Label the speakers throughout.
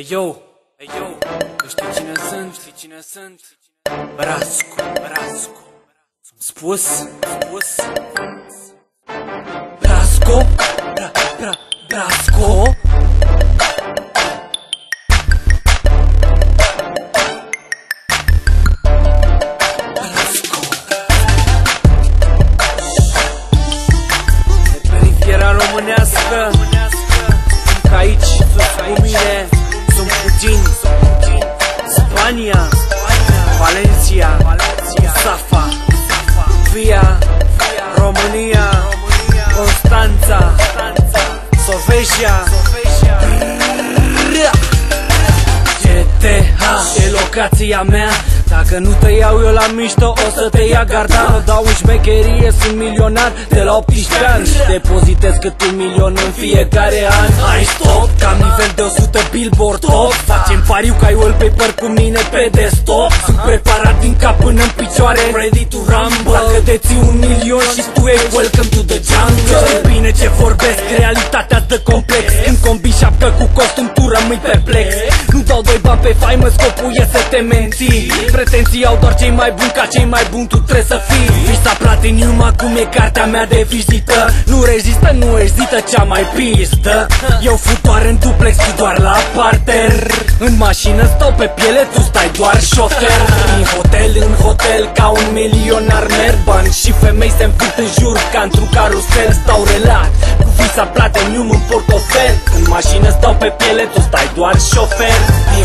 Speaker 1: Hey yo, tu știi cine sunt? Brasco. Spus. Brasco. De periferia românească, că aici sus cu mine sunt puțini. Spania, Valencia, Safa, Via, România, Constanța, Soveșia, GTH e locația mea. Dacă nu te iau eu la mișto, o să te ia garda. Nu dau în șmecherie, sunt milionar de la 18 ani. Depozitez cât $1 milion în fiecare an. Hai stop, cam nivel de 100 Billboard top. Facem pariu ca wallpaper cu mine pe desktop. Sunt preparat din cap până în picioare, ready to rumble. Dacă deții $1 milion și tu e welcome to the jungle. Știi bine ce vorbesc, realitatea-ți dă complex. În combi șapcă cu costum, tu rămâi perplex. Nu dau doi bani pe faimă, scopul e să te menții. Pretenții au doar cei mai buni, ca cei mai buni tu trebuie să fii. Visa Platinum acum e cartea mea de vizită. Nu rezistă, nu ezită, cea mai pistă. Eu fut doar în duplex, tu doar la parter. În mașină stau pe piele, tu stai doar șofer. Din hotel, ca un milionar merg. Bani și femei se înfrut în jur, ca într-un carusel. Stau relax, cu Visa Platinum în portofel. În mașină stau pe piele, tu stai doar șofer.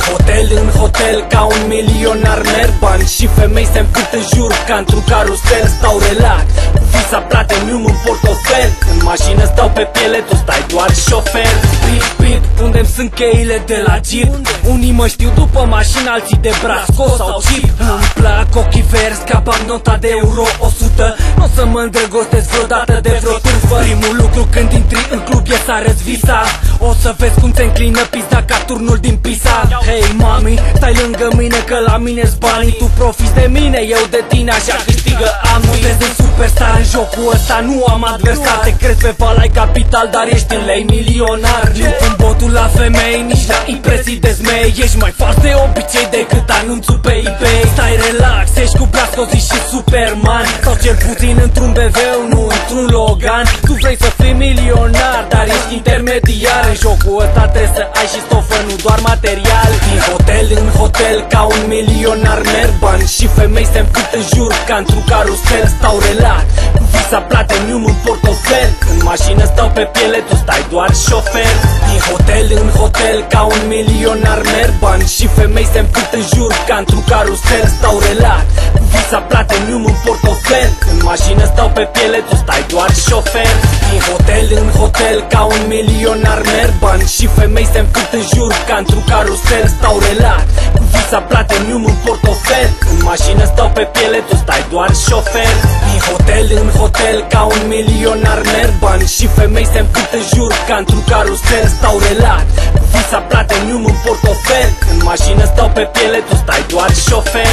Speaker 1: Din hotel, ca un milionar merg. Bani și femei se înfrut în jur, ca într-un carusel. Stau relax, cu Visa Platinum în portofel. În mașină stau pe piele, tu stai doar șofer. Bip, unde-mi sunt cheile de la Jeep? Unii mă știu după mașină, alții de Brasco sau Chip. Îmi plac ochii verzi ca bancnota de euro 100. N-o să mă îndrăgostesc vreodată de vreo târfă. Primul lucru când intri în club e să arăți visa. O să vezi cum se înclină pista ca turnul din Pisa. Hei mami, stai lângă mine că la mine-s banii. Tu profiți de mine, eu de tine, așa câștigă anul. Vezi în superstar, în jocul ăsta nu am adversar. Te crezi pe Valai Capital, dar ești în lei milionar. Nu pun botul la femei, nici la impresii de zmei. Ești mai fals de obicei decât anunțul pe eBay. Stai relax, ești cu Brasco și Superman. Sau cel puțin într-un BMW, nu într-un Logan. Tu vrei să fii milionar, dar ești intermediar. În jocul ăsta trebuie să ai și stofă, nu doar material. Din hotel, ca un milionar merg. Bani și femei se înfrut în jur, ca într-un carusel. Stau relax, cu Visa Platinum în portofel. În mașină stau pe piele, tu stai doar șofer. Din hotel, ca un milionar merg. Bani și femei se înfrut în jur, ca într-un carusel. Stau relax, cu Visa Platinum în portofel. În mașină stau pe piele, tu stai doar șofer. Din hotel, ca un milionar merg. Bani și femei se înfrut în jur, ca într-un carusel. Stau relax, cu Visa Platinum în portofel. În mașină stau pe piele, tu stai doar șofer. Din hotel, ca un milionar merg. Bani și femei se înfrut în jur, ca într-un carusel. Stau relax, cu Visa Platinum în portofel. În mașină stau pe piele, tu stai doar șofer.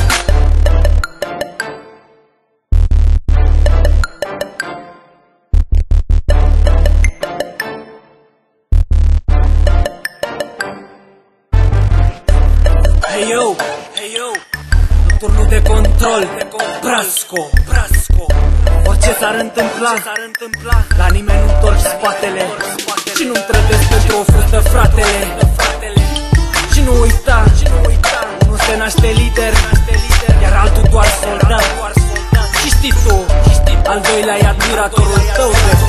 Speaker 1: Hey yo, turnul de control, Brasco. Orice s-ar întâmpla, la nimeni nu întorci spatele. Și nu-mi trădesc pentru o frută, fratele. Și nu uita, unul se naște lider, iar altul doar soldat. Și știi tu, al doilea e admiratorul tău de